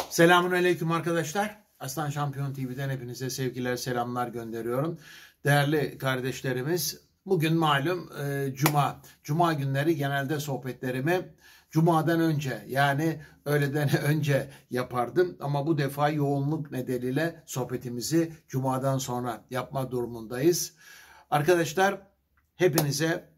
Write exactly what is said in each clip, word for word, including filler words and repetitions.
Selamünaleyküm arkadaşlar. Aslan Şampiyon T V'den hepinize sevgiler, selamlar gönderiyorum. Değerli kardeşlerimiz, bugün malum e, Cuma. Cuma günleri genelde sohbetlerimi Cuma'dan önce, yani öğleden önce yapardım. Ama bu defa yoğunluk nedeniyle sohbetimizi Cuma'dan sonra yapma durumundayız. Arkadaşlar, hepinize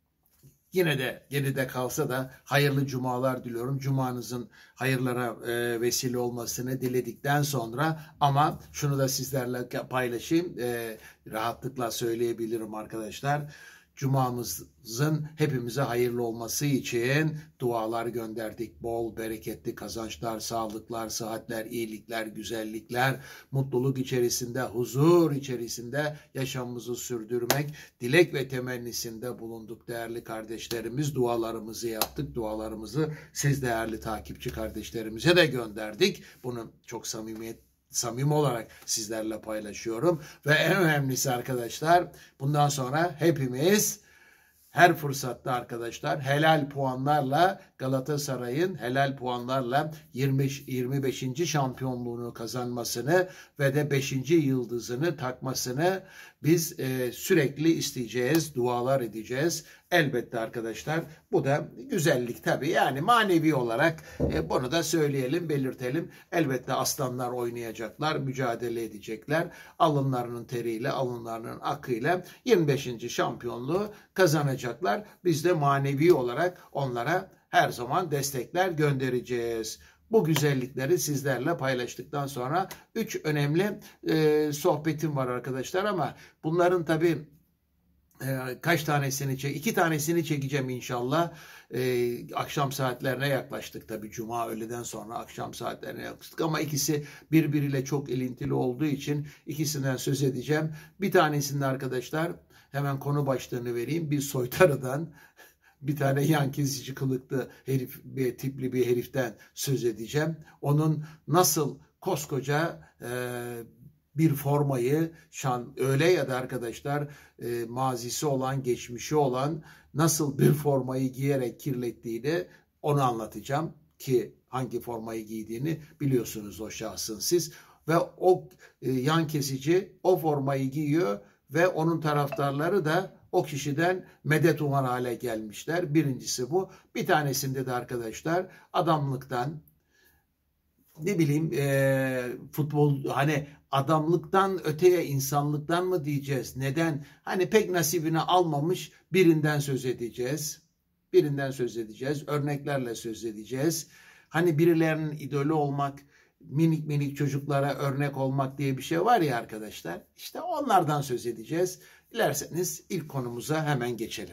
yine de geride kalsa da hayırlı cumalar diliyorum. Cumanızın hayırlara e, vesile olmasını diledikten sonra, ama şunu da sizlerle paylaşayım. E, rahatlıkla söyleyebilirim arkadaşlar. Cumamızın hepimize hayırlı olması için dualar gönderdik. Bol, bereketli kazançlar, sağlıklar, sıhhatler, iyilikler, güzellikler, mutluluk içerisinde, huzur içerisinde yaşamımızı sürdürmek dilek ve temennisinde bulunduk değerli kardeşlerimiz. Dualarımızı yaptık. Dualarımızı siz değerli takipçi kardeşlerimize de gönderdik. Bunu çok samimiyet samimi olarak sizlerle paylaşıyorum. Ve en önemlisi arkadaşlar, bundan sonra hepimiz her fırsatta arkadaşlar helal puanlarla Galatasaray'ın helal puanlarla yirmi beşinci şampiyonluğunu kazanmasını ve de beşinci yıldızını takmasını biz e, sürekli isteyeceğiz, dualar edeceğiz. Elbette arkadaşlar, bu da güzellik tabii, yani manevi olarak e, bunu da söyleyelim, belirtelim. Elbette aslanlar oynayacaklar, mücadele edecekler. Alınlarının teriyle, alınlarının akıyla yirmi beşinci şampiyonluğu kazanacaklar. Biz de manevi olarak onlara her zaman destekler göndereceğiz. Bu güzellikleri sizlerle paylaştıktan sonra üç önemli e, sohbetim var arkadaşlar, ama bunların tabii e, kaç tanesini çek, iki tanesini çekeceğim inşallah. E, akşam saatlerine yaklaştık tabii, Cuma öğleden sonra akşam saatlerine yaklaştık, ama ikisi birbiriyle çok ilintili olduğu için ikisinden söz edeceğim. Bir tanesinde arkadaşlar, hemen konu başlığını vereyim, bir soytarıdan, bir tane yan kesici kılıklı herif, bir tipli bir heriften söz edeceğim. Onun nasıl koskoca e, bir formayı, şan, öyle ya da arkadaşlar e, mazisi olan, geçmişi olan nasıl bir formayı giyerek kirlettiğini, onu anlatacağım ki hangi formayı giydiğini biliyorsunuz o şahsın siz. Ve o e, yan kesici o formayı giyiyor ve onun taraftarları da o kişiden medet umar hale gelmişler. Birincisi bu. Bir tanesinde de arkadaşlar adamlıktan, ne bileyim e, futbol, hani adamlıktan öteye insanlıktan mı diyeceğiz? Neden? Hani pek nasibini almamış birinden söz edeceğiz. Birinden söz edeceğiz. Örneklerle söz edeceğiz. Hani birilerinin idolü olmak, minik minik çocuklara örnek olmak diye bir şey var ya arkadaşlar. İşte onlardan söz edeceğiz. Dilerseniz ilk konumuza hemen geçelim.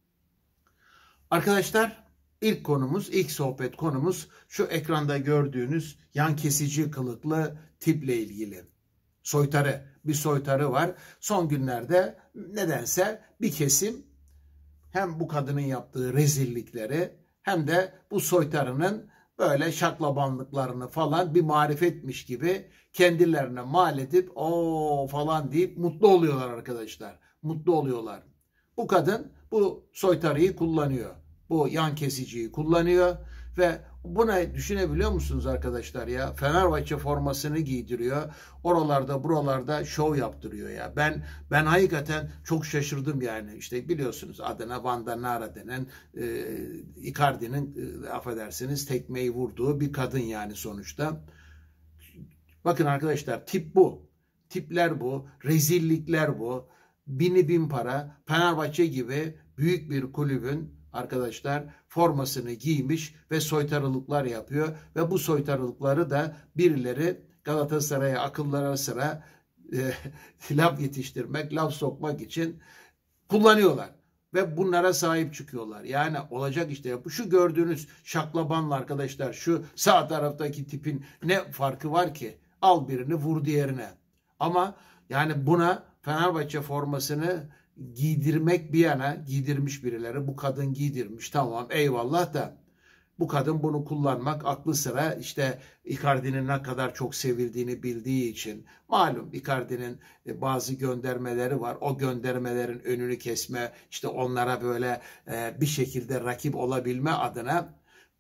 Arkadaşlar, ilk konumuz, ilk sohbet konumuz şu ekranda gördüğünüz yan kesici kılıklı tiple ilgili. Soytarı, bir soytarı var. Son günlerde nedense bir kesim hem bu kadının yaptığı rezillikleri hem de bu soytarının böyle şaklabanlıklarını falan bir marifetmiş gibi kendilerine mal edip o falan deyip mutlu oluyorlar arkadaşlar. Mutlu oluyorlar. Bu kadın bu soytarıyı kullanıyor. Bu yan kesiciyi kullanıyor ve buna düşünebiliyor musunuz arkadaşlar ya? Fenerbahçe formasını giydiriyor. Oralarda buralarda şov yaptırıyor ya. Ben ben hakikaten çok şaşırdım yani. İşte biliyorsunuz adına Vanda Nara denen e, Icardi'nin e, affedersiniz tekmeyi vurduğu bir kadın yani sonuçta. Bakın arkadaşlar, tip bu. Tipler bu. Rezillikler bu. Bini bin para. Fenerbahçe gibi büyük bir kulübün arkadaşlar formasını giymiş ve soytarılıklar yapıyor ve bu soytarılıkları da birileri Galatasaray'a akıllara sıra e, laf yetiştirmek, laf sokmak için kullanıyorlar ve bunlara sahip çıkıyorlar. Yani olacak işte ya. Şu gördüğünüz şaklabanla arkadaşlar, şu sağ taraftaki tipin ne farkı var ki? Al birini vur diğerine. Ama yani buna Fenerbahçe formasını giydirmek bir yana, giydirmiş birileri, bu kadın giydirmiş, tamam eyvallah da bu kadın bunu kullanmak aklı sıra, işte Icardi'nin ne kadar çok sevildiğini bildiği için, malum Icardi'nin bazı göndermeleri var, o göndermelerin önünü kesme, işte onlara böyle bir şekilde rakip olabilme adına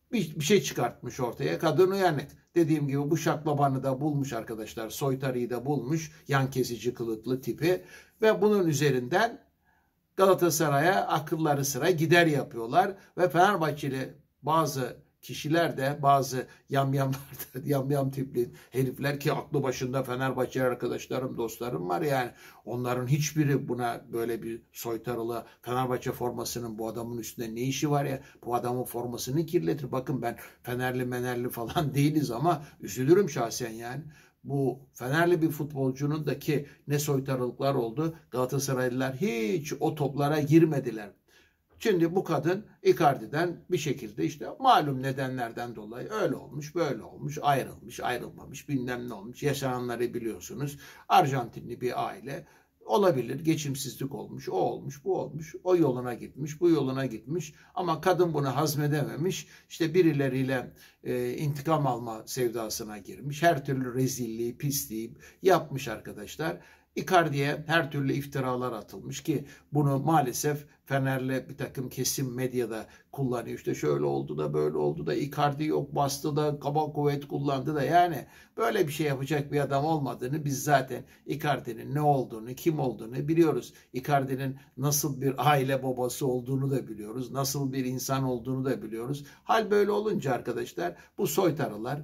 bir, bir şey çıkartmış ortaya. Kadın uyanık. Dediğim gibi bu şaklabanı da bulmuş arkadaşlar. Soytarıyı da bulmuş. Yan kesici kılıklı tipi. Ve bunun üzerinden Galatasaray'a akılları sıra gider yapıyorlar. Ve Fenerbahçeli bazı kişiler de, bazı yamyamlar da, yamyam tipli herifler ki aklı başında Fenerbahçe arkadaşlarım, dostlarım var yani. Onların hiçbiri buna böyle bir soytarılı Fenerbahçe formasının bu adamın üstünde ne işi var ya? Bu adamın formasını kirletir. Bakın ben Fenerli menerli falan değiliz ama üzülürüm şahsen yani. Bu Fenerli bir futbolcunun da ki ne soytarılıklar oldu. Galatasaraylılar hiç o toplara girmediler. Şimdi bu kadın Icardi'den bir şekilde işte malum nedenlerden dolayı öyle olmuş, böyle olmuş, ayrılmış, ayrılmamış, bilmem ne olmuş. Yaşananları biliyorsunuz. Arjantinli bir aile olabilir, geçimsizlik olmuş, o olmuş, bu olmuş, o yoluna gitmiş, bu yoluna gitmiş. Ama kadın bunu hazmedememiş, işte birileriyle e, intikam alma sevdasına girmiş. Her türlü rezilliği, pisliği yapmış arkadaşlar. Icardi'ye her türlü iftiralar atılmış ki bunu maalesef Fenerli bir takım kesim medyada kullanıyor. İşte şöyle oldu da böyle oldu da Icardi yok bastı da kaba kuvvet kullandı da yani böyle bir şey yapacak bir adam olmadığını biz zaten Icardi'nin ne olduğunu, kim olduğunu biliyoruz. Icardi'nin nasıl bir aile babası olduğunu da biliyoruz. Nasıl bir insan olduğunu da biliyoruz. Hal böyle olunca arkadaşlar bu soytarılar,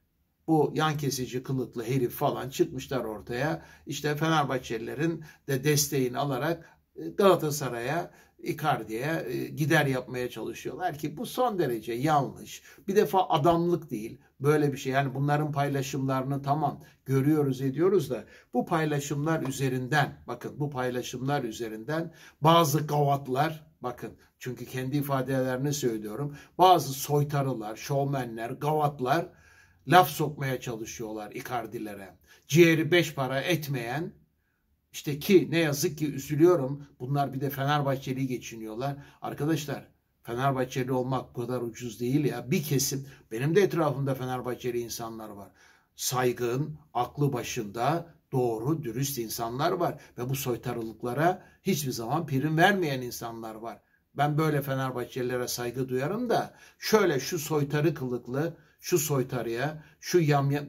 bu yan kesici kılıklı herif falan çıkmışlar ortaya. İşte Fenerbahçelilerin de desteğini alarak Galatasaray'a, Icardi'ye gider yapmaya çalışıyorlar ki bu son derece yanlış. Bir defa adamlık değil böyle bir şey. Yani bunların paylaşımlarını tamam görüyoruz ediyoruz da bu paylaşımlar üzerinden bakın bu paylaşımlar üzerinden bazı gavatlar bakın çünkü kendi ifadelerini söylüyorum. Bazı soytarılar, şovmenler, gavatlar laf sokmaya çalışıyorlar Icardi'lere. Ciğeri beş para etmeyen işte ki ne yazık ki üzülüyorum. Bunlar bir de Fenerbahçeli geçiniyorlar. Arkadaşlar Fenerbahçeli olmak bu kadar ucuz değil ya. Bir kesim benim de etrafımda Fenerbahçeli insanlar var. Saygın, aklı başında, doğru, dürüst insanlar var. Ve bu soytarılıklara hiçbir zaman prim vermeyen insanlar var. Ben böyle Fenerbahçelilere saygı duyarım da şöyle şu soytarı kılıklı, şu soytarıya, şu yamyam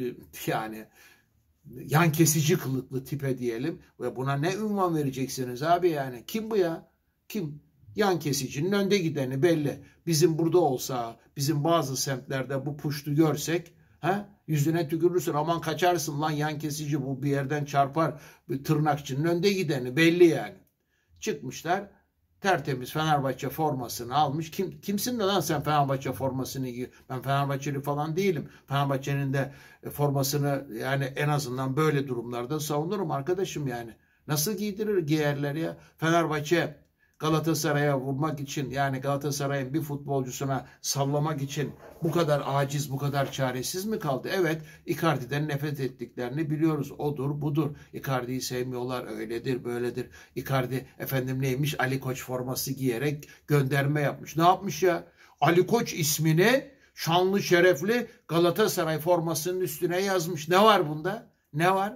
yani yan kesici kılıklı tipe diyelim ve buna ne ünvan vereceksiniz abi yani? Kim bu ya? Kim? Yan kesicinin önde gideni belli. Bizim burada olsa, bizim bazı semtlerde bu puştu görsek, ha? Yüzüne tükürürsün aman kaçarsın lan yan kesici bu bir yerden çarpar. Bir tırnakçının önde gideni belli yani. Çıkmışlar. Tertemiz Fenerbahçe formasını almış. Kim, kimsin de lan sen Fenerbahçe formasını giy? Ben Fenerbahçeli falan değilim. Fenerbahçe'nin de formasını yani en azından böyle durumlarda savunurum arkadaşım yani. Nasıl giydirir giyerler ya? Fenerbahçe Galatasaray'a vurmak için yani Galatasaray'ın bir futbolcusuna sallamak için bu kadar aciz, bu kadar çaresiz mi kaldı? Evet, Icardi'den nefret ettiklerini biliyoruz. Odur, budur. Icardi'yi sevmiyorlar, öyledir, böyledir. Icardi efendim neymiş? Ali Koç forması giyerek gönderme yapmış. Ne yapmış ya? Ali Koç ismini şanlı şerefli Galatasaray formasının üstüne yazmış. Ne var bunda? Ne var?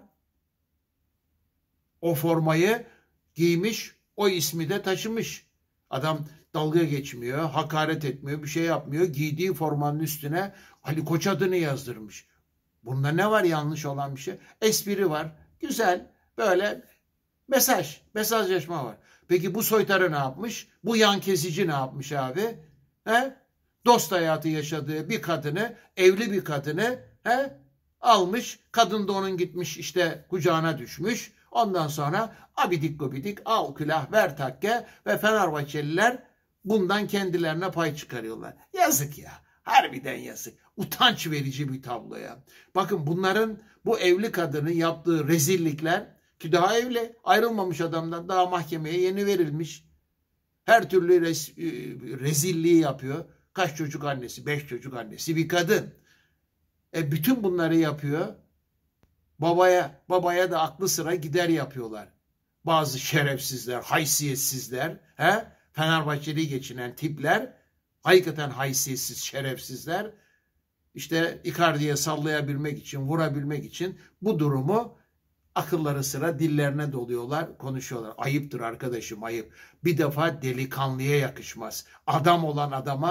O formayı giymiş, o ismi de taşımış. Adam dalga geçmiyor, hakaret etmiyor, bir şey yapmıyor. Giydiği formanın üstüne Ali Koç adını yazdırmış. Bunda ne var yanlış olan bir şey? Espri var. Güzel. Böyle mesaj, mesajlaşma var. Peki bu soytarı ne yapmış? Bu yan kesici ne yapmış abi? He? Dost hayatı yaşadığı bir kadını, evli bir kadını he? Almış. Kadın da onun gitmiş işte kucağına düşmüş. Ondan sonra abidik gubidik al külah ver takke ve Fenerbahçeliler bundan kendilerine pay çıkarıyorlar. Yazık ya. Harbiden yazık. Utanç verici bir tablo ya. Bakın bunların bu evli kadının yaptığı rezillikler ki daha evli ayrılmamış adamdan daha mahkemeye yeni verilmiş. Her türlü rez, rezilliği yapıyor. Kaç çocuk annesi? Beş çocuk annesi bir kadın. E bütün bunları yapıyor. Babaya, babaya da aklı sıra gider yapıyorlar. Bazı şerefsizler, haysiyetsizler, he? Fenerbahçeli geçinen tipler, hakikaten haysiyetsiz, şerefsizler, işte Icardi'ye sallayabilmek için, vurabilmek için bu durumu akılları sıra dillerine doluyorlar, konuşuyorlar. Ayıptır arkadaşım, ayıp. Bir defa delikanlıya yakışmaz. Adam olan adama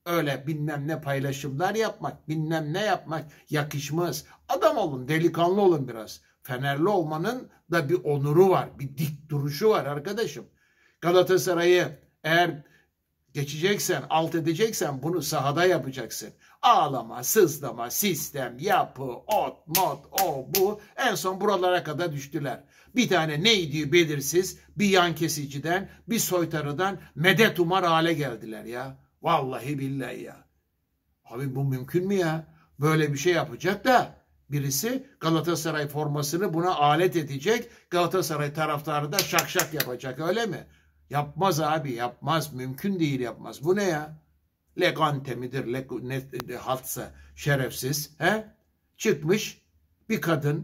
öyle bilmem ne paylaşımlar yapmak, bilmem ne yapmak yakışmaz. Adam olun, delikanlı olun biraz. Fenerli olmanın da bir onuru var, bir dik duruşu var arkadaşım. Galatasaray'ı eğer geçeceksen, alt edeceksen bunu sahada yapacaksın. Ağlama, sızlama, sistem, yapı, ot, mod, o, bu. En son buralara kadar düştüler. Bir tane neydi belirsiz, bir yan kesiciden, bir soytarıdan medet umar hale geldiler ya. Vallahi billahi ya. Abi bu mümkün mü ya? Böyle bir şey yapacak da birisi Galatasaray formasını buna alet edecek. Galatasaray taraftarı da şak şak yapacak, öyle mi? Yapmaz abi, yapmaz. Mümkün değil, yapmaz. Bu ne ya? Legante midir? Le, ne haltsa şerefsiz. He? Çıkmış bir kadın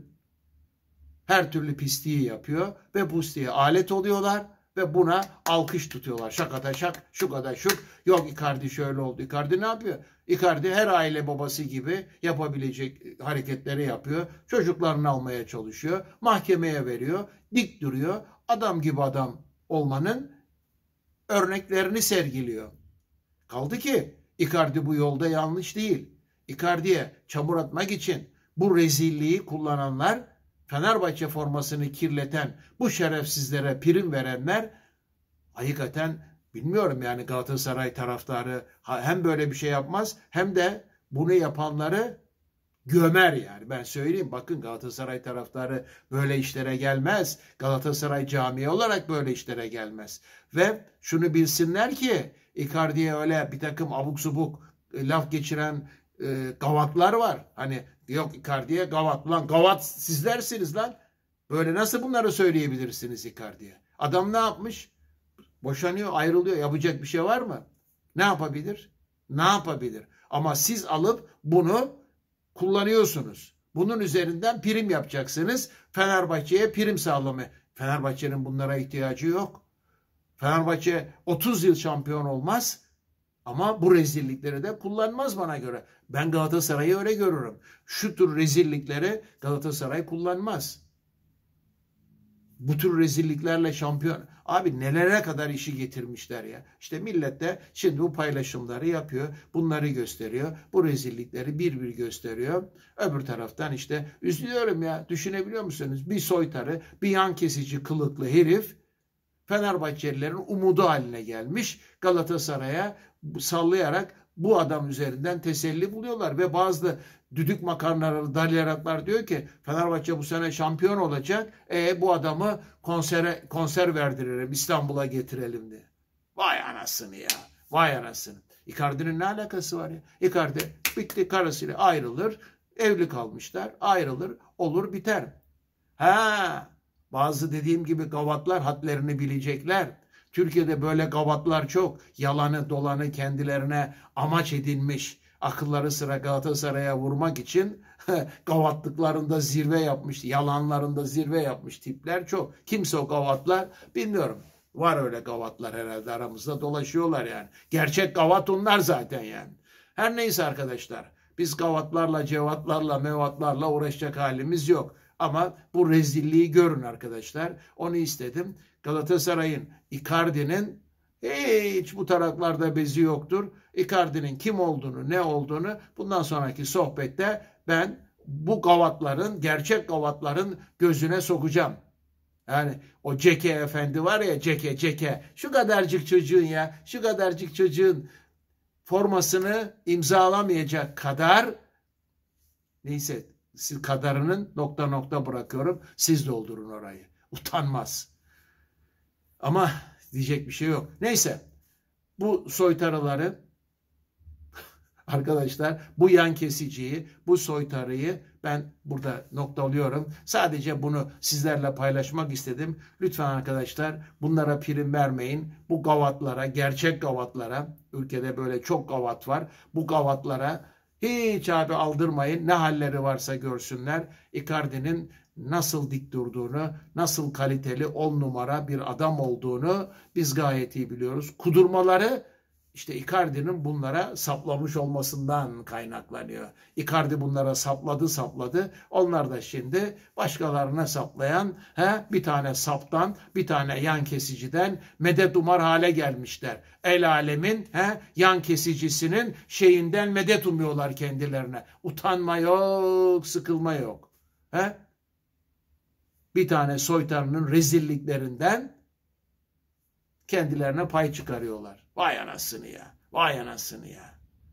her türlü pisliği yapıyor ve bu pisliğe alet oluyorlar ve buna alkış tutuyorlar. Şakada şak, şu kadar şuk. Yok Icardi şöyle oldu. Icardi ne yapıyor? Icardi her aile babası gibi yapabilecek hareketleri yapıyor. Çocuklarını almaya çalışıyor. Mahkemeye veriyor. Dik duruyor. Adam gibi adam olmanın örneklerini sergiliyor. Kaldı ki Icardi bu yolda yanlış değil. Icardi'ye çamur atmak için bu rezilliği kullananlar, Fenerbahçe formasını kirleten bu şerefsizlere prim verenler, hakikaten bilmiyorum yani Galatasaray taraftarı hem böyle bir şey yapmaz hem de bunu yapanları gömer yani. Ben söyleyeyim, bakın Galatasaray taraftarı böyle işlere gelmez. Galatasaray camii olarak böyle işlere gelmez. Ve şunu bilsinler ki Icardi'ye öyle bir takım abuk subuk e, laf geçiren e, gavatlar var. Hani yok Icardi'ye gavat. Lan gavat sizlersiniz lan. Böyle nasıl bunları söyleyebilirsiniz Icardi'ye? Adam ne yapmış? Boşanıyor, ayrılıyor. Yapacak bir şey var mı? Ne yapabilir? Ne yapabilir? Ama siz alıp bunu kullanıyorsunuz. Bunun üzerinden prim yapacaksınız. Fenerbahçe'ye prim sağlamaya. Fenerbahçe'nin bunlara ihtiyacı yok. Fenerbahçe otuz yıl şampiyon olmaz ama bu rezillikleri de kullanmaz bana göre. Ben Galatasaray'ı öyle görürüm. Şu tür rezillikleri Galatasaray kullanmaz. Bu tür rezilliklerle şampiyon... Abi nelere kadar işi getirmişler ya. İşte millet de şimdi bu paylaşımları yapıyor. Bunları gösteriyor. Bu rezillikleri bir bir gösteriyor. Öbür taraftan işte üzülüyorum ya. Düşünebiliyor musunuz? Bir soytarı, bir yan kesici kılıklı herif Fenerbahçelilerin umudu haline gelmiş. Galatasaray'a sallayarak bu adam üzerinden teselli buluyorlar ve bazı düdük makarnaları, dalyaraklar diyor ki Fenerbahçe bu sene şampiyon olacak. E bu adamı konsere konser verdirelim, İstanbul'a getirelim diye. Vay anasını ya. Vay anasını. Icardi'nin ne alakası var ya? Icardi bitti, karısıyla ayrılır. Evli kalmışlar. Ayrılır. Olur biter. Ha, bazı dediğim gibi gavatlar hadlerini bilecekler. Türkiye'de böyle gavatlar çok. Yalanı dolanı kendilerine amaç edinmiş. Akılları sıra Galatasaray'a vurmak için gavatlıklarında zirve yapmış. Yalanlarında zirve yapmış tipler çok. Kimse o gavatlar bilmiyorum. Var öyle gavatlar herhalde aramızda dolaşıyorlar yani. Gerçek gavat onlar zaten yani. Her neyse arkadaşlar. Biz gavatlarla, cevatlarla, mevatlarla uğraşacak halimiz yok. Ama bu rezilliği görün arkadaşlar. Onu istedim. Galatasaray'ın, Icardi'nin hiç bu taraklarda bezi yoktur. Icardi'nin kim olduğunu, ne olduğunu bundan sonraki sohbette ben bu gavatların, gerçek gavatların gözüne sokacağım. Yani o Ceke efendi var ya, Ceke, Ceke. Şu kadarcık çocuğun ya, şu kadarcık çocuğun formasını imzalamayacak kadar, neyse siz kadarının nokta nokta bırakıyorum. Siz doldurun orayı. Utanmaz. Ama diyecek bir şey yok. Neyse. Bu soytarıları arkadaşlar, bu yan kesiciyi, bu soytarıyı ben burada noktalıyorum. Sadece bunu sizlerle paylaşmak istedim. Lütfen arkadaşlar bunlara prim vermeyin. Bu gavatlara, gerçek gavatlara, ülkede böyle çok gavat var. Bu gavatlara hiç abi aldırmayın. Ne halleri varsa görsünler. Icardi'nin nasıl dik durduğunu, nasıl kaliteli on numara bir adam olduğunu biz gayet iyi biliyoruz. Kudurmaları İşte Icardi'nin bunlara saplamış olmasından kaynaklanıyor. Icardi bunlara sapladı sapladı. Onlar da şimdi başkalarına saplayan he, bir tane saptan, bir tane yan kesiciden medet umar hale gelmişler. El alemin he, yan kesicisinin şeyinden medet umuyorlar kendilerine. Utanma yok, sıkılma yok. He? Bir tane soytarının rezilliklerinden kendilerine pay çıkarıyorlar. Vay anasını ya. Vay anasını ya.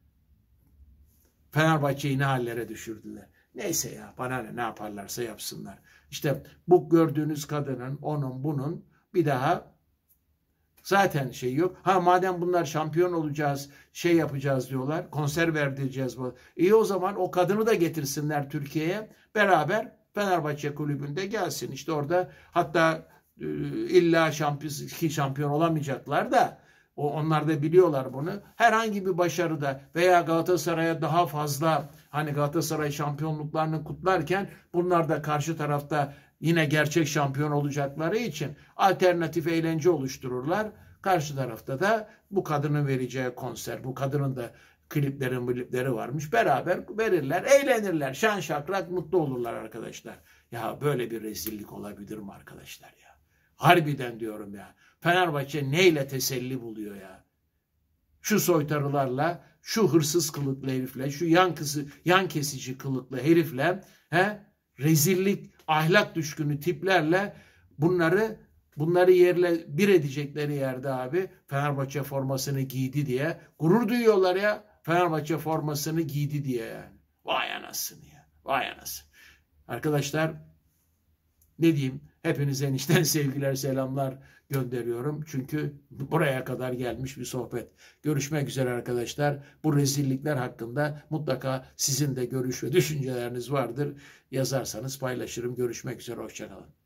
Fenerbahçe'yi ne hallere düşürdüler. Neyse ya, bana ne, ne yaparlarsa yapsınlar. İşte bu gördüğünüz kadının, onun, bunun bir daha zaten şey yok. Ha madem bunlar şampiyon olacağız, şey yapacağız diyorlar, konser verdireceğiz. İyi o zaman o kadını da getirsinler Türkiye'ye. Beraber Fenerbahçe kulübünde gelsin. İşte orada hatta illa şampiyon, şampiyon olamayacaklar da o, onlar da biliyorlar bunu. Herhangi bir başarıda veya Galatasaray'a daha fazla, hani Galatasaray şampiyonluklarını kutlarken bunlar da karşı tarafta yine gerçek şampiyon olacakları için alternatif eğlence oluştururlar. Karşı tarafta da bu kadının vereceği konser, bu kadının da kliplerin klipleri varmış. Beraber verirler, eğlenirler, şan şakrak mutlu olurlar arkadaşlar. Ya böyle bir rezillik olabilir mi arkadaşlar ya? Harbiden diyorum ya. Fenerbahçe neyle teselli buluyor ya? Şu soytarılarla, şu hırsız kılıklı herifle, şu yan, kızı, yan kesici kılıklı herifle, he, rezillik, ahlak düşkünü tiplerle bunları bunları yerle bir edecekleri yerde abi Fenerbahçe formasını giydi diye gurur duyuyorlar ya. Fenerbahçe formasını giydi diye yani. Vay anasını ya. Vay anasını. Arkadaşlar ne diyeyim? Hepinize enişten sevgiler, selamlar gönderiyorum. Çünkü buraya kadar gelmiş bir sohbet. Görüşmek üzere arkadaşlar. Bu rezillikler hakkında mutlaka sizin de görüş ve düşünceleriniz vardır. Yazarsanız paylaşırım. Görüşmek üzere. Hoşça kalın.